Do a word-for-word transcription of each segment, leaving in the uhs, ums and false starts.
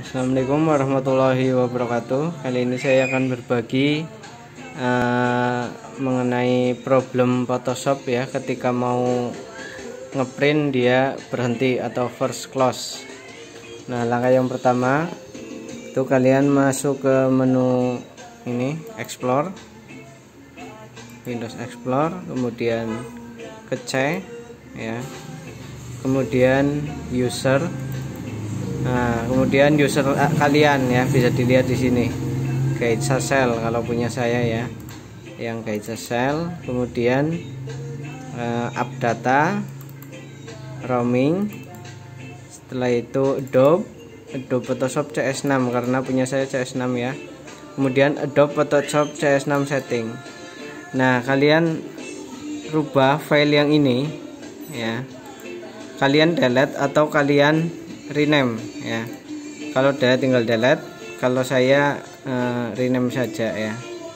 Assalamualaikum warahmatullahi wabarakatuh. Kali ini saya akan berbagi uh, mengenai problem Photoshop ya, ketika mau ngeprint dia berhenti atau first close. Nah, langkah yang pertama itu kalian masuk ke menu ini, Explore, Windows Explore, kemudian ke C ya, kemudian User. Nah, kemudian user kalian ya, bisa dilihat di sini Guide Cell kalau punya saya ya, yang Guide Cell. Kemudian uh, up data, roaming. Setelah itu Adobe, Adobe Photoshop C S enam karena punya saya C S enam ya. Kemudian Adobe Photoshop C S enam setting. Nah, kalian rubah file yang ini ya. Kalian delete atau kalian rename ya. Kalau delete tinggal delete, kalau saya uh, rename saja ya.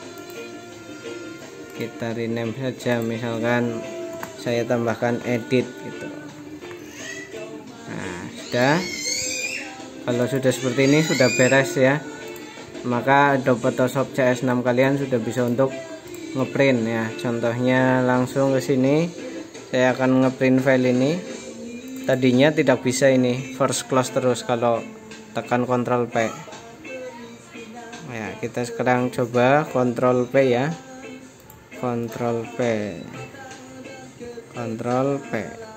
Kita rename saja, misalkan saya tambahkan edit gitu. Nah, sudah. Kalau sudah seperti ini sudah beres ya, maka Adobe Photoshop C S enam kalian sudah bisa untuk ngeprint ya. Contohnya langsung ke sini, saya akan ngeprint file ini. Tadinya tidak bisa ini first close terus kalau tekan Ctrl P ya. Kita sekarang coba Ctrl P ya, Ctrl P, Ctrl P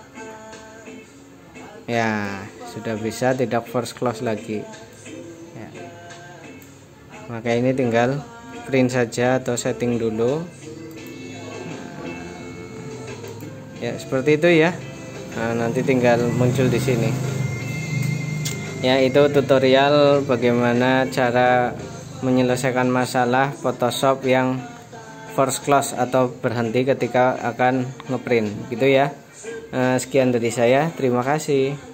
ya, sudah bisa tidak first close lagi ya. Maka ini tinggal print saja atau setting dulu ya, seperti itu ya. Nah, nanti tinggal muncul di sini. Ya, itu tutorial bagaimana cara menyelesaikan masalah Photoshop yang first close atau berhenti ketika akan ngeprint gitu ya. Nah, sekian dari saya. Terima kasih.